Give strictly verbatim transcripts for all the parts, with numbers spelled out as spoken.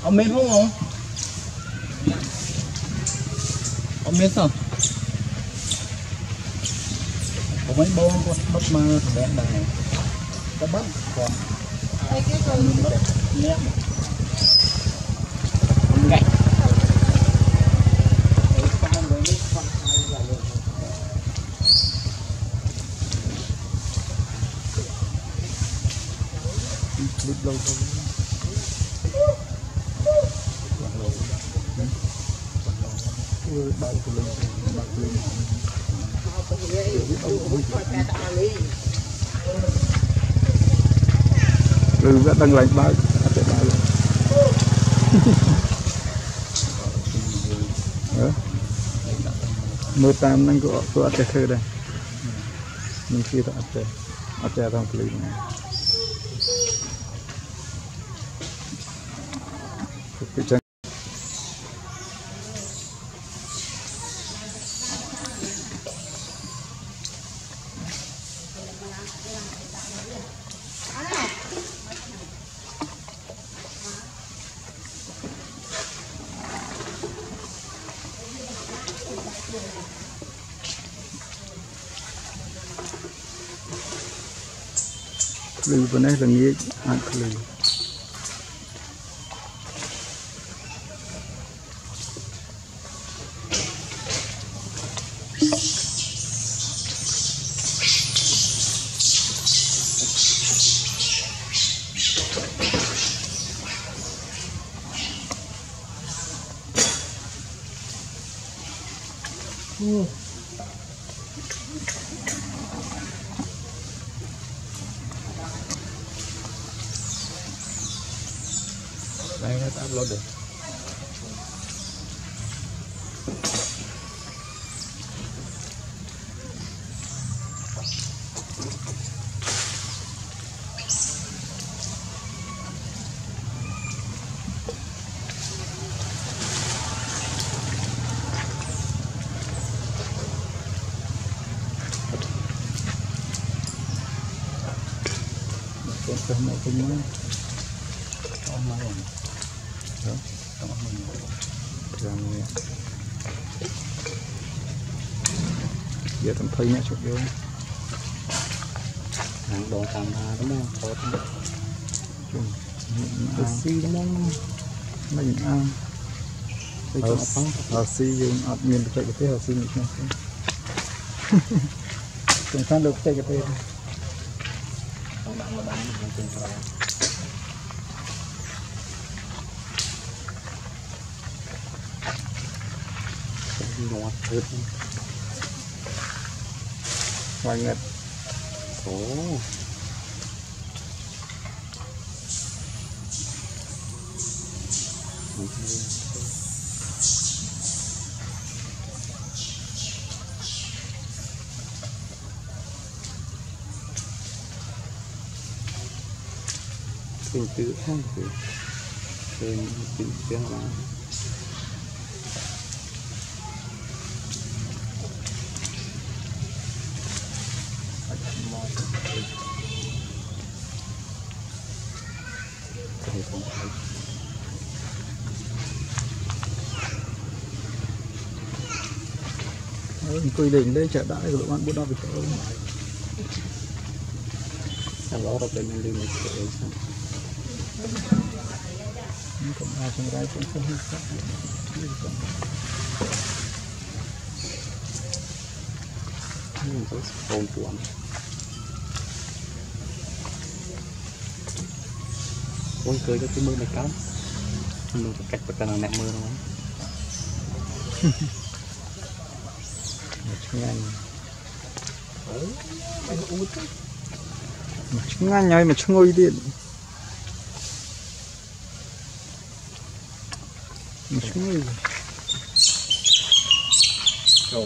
ông miên không không ông miên sao có mấy bông con bắt mà vẹn này có bắt còn nhé gạch clip lâu thôi bao nhiêu lần bao nhiêu lần rất đang lạnh bao mưa tam năng của của trẻ thơ đây mình kia ta trẻ trẻ trong clip này cái chân lưu bên đây là nghĩa ăn lưu Ừ. đây nó upload được con tôm này cũng mới con này đó con mình làm nè giờ tầm phơi nhá chụp vô hàng đồ tầm à đúng không tốt chung xi đúng không mình ăn ở xi dùng ở miền chạy cái ở xi mình chúng ta được chạy cái không bạn mà bán không tiền rồi ngọt thịt hoa ngật ồ tình tự thăng thì tình tự tiếng là quy định đây chợ đãi của các bạn bữa đó bị có sau đó là bên lưu một cái sao cũng ai trong đây cũng không biết sao nhưng mà không cuốn con cười cho cái mưa này cắm mưa cách bật cái nào nẹm mưa đâu nhanh nhanh nhoi mà chung ngồi điện mà chung ngồi rồi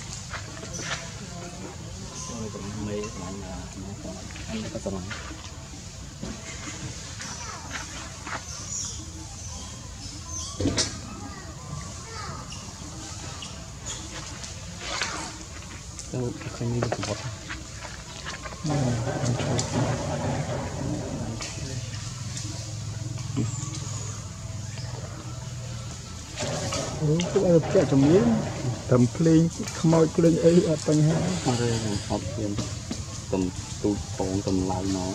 mấy anh có tầm đâu cái này được bớt cũng ở chợ trồng miếng tầm plei không ai plei ấy ở tầng hai mà đây là học viên tầm tụ phòng tầm lại nó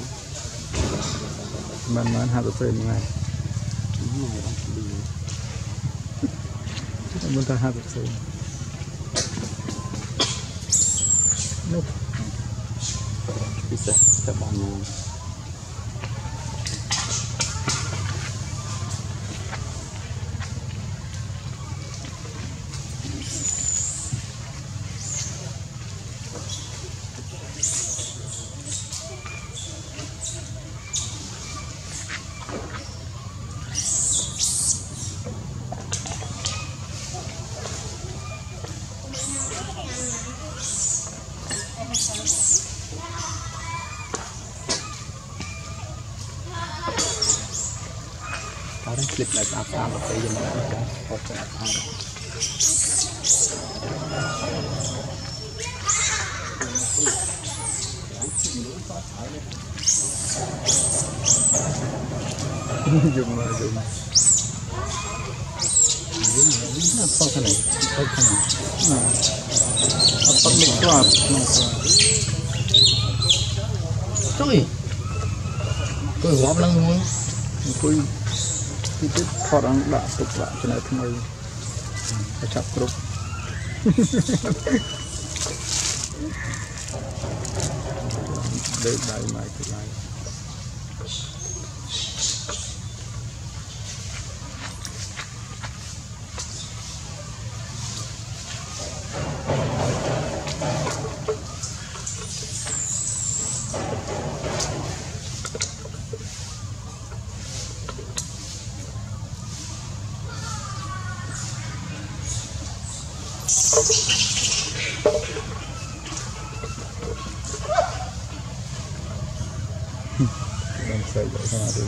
mình mình hai mươi ngày mình ta hai mươi nốt bisa kita bangun orang klip lagi apa apa saja mereka foto apa dùng mà dùng apa kan ini apa kan apa mikrob trời tôi góp lăng luôn tôiที่ติดพอรังด่าตุกละจะไหนทำไมกระชับกรุบเด็กได้ไหมคือไรđang xây dựng ra đi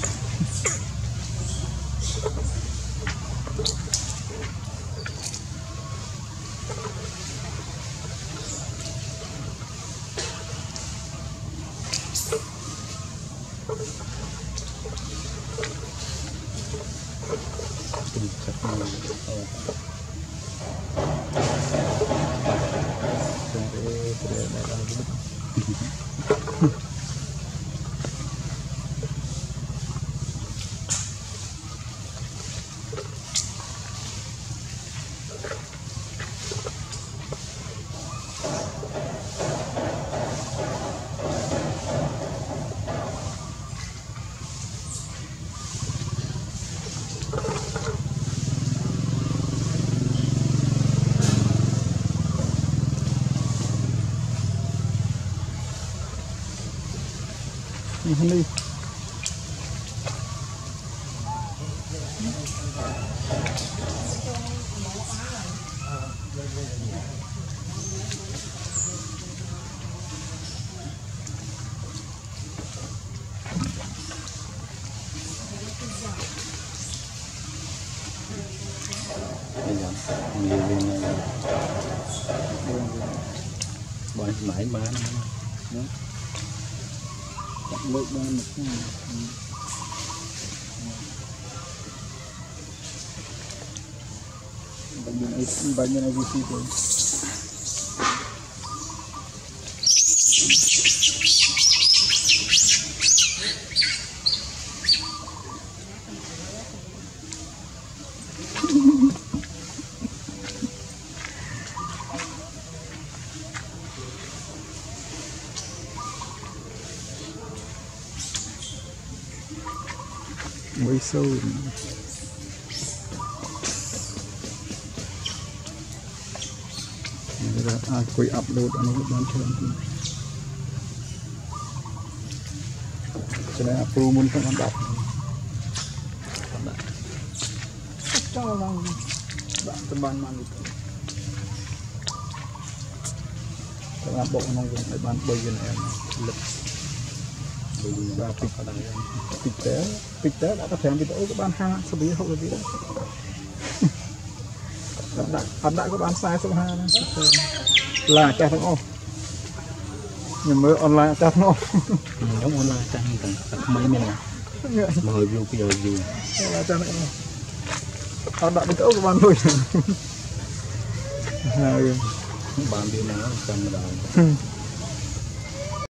ini bán mãi bán đó lực ban một bagian bagian I V C itu mới sâu rồi ai quay upload anh ấy bán cho anh cho nên approve muốn không ăn đọc cho lòng bạn tâm ban mang được các bạn bộ nó dùng để bán bây giờ này lực và kịch kịch tế kịch tế đã có thể bị tổ các bạn ha sao bị hậu là gì đó đại anh đại các bạn sai số hai là cha thằng ô nhưng mới online cha thằng ô giống online cha thằng mấy mấy này mà hơi view bây giờ view là cha thằng ô Ở đợi tới các bạn thôi. Bàn đi nào cầm đầu.